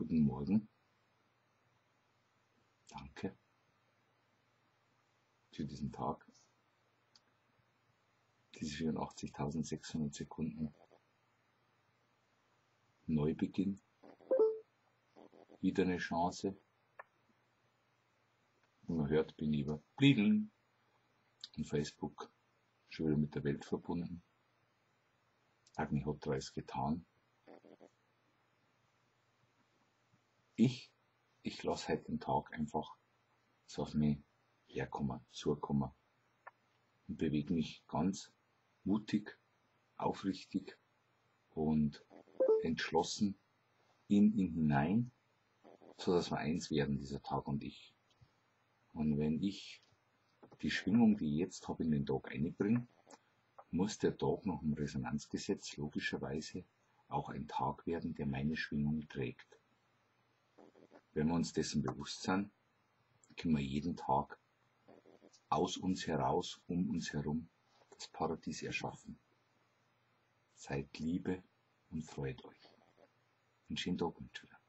Guten Morgen. Danke für diesen Tag. Diese 84.600 Sekunden. Neubeginn. Wieder eine Chance. Wie man hört, bin ich über Bliedeln und Facebook schon wieder mit der Welt verbunden. Agni hat alles getan. Ich lasse heute den Tag einfach so auf mich herkommen, zukommen und bewege mich ganz mutig, aufrichtig und entschlossen in ihn hinein, so dass wir eins werden, dieser Tag und ich. Und wenn ich die Schwingung, die ich jetzt habe, in den Tag einbringe, muss der Tag nach dem Resonanzgesetz logischerweise auch ein Tag werden, der meine Schwingung trägt. Wenn wir uns dessen bewusst sind, können wir jeden Tag aus uns heraus, um uns herum, das Paradies erschaffen. Seid Liebe und freut euch. Einen schönen Tag und tschüss.